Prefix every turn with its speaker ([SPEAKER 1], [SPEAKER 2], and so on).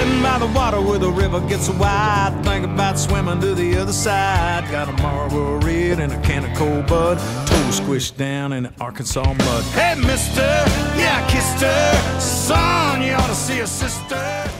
[SPEAKER 1] Sitting by the water where the river gets wide, think about swimming to the other side. Got a Marlboro Red and a can of cold Bud, toe squished down in the Arkansas mud. Hey mister, yeah I kissed her. Son, you ought to see a sister.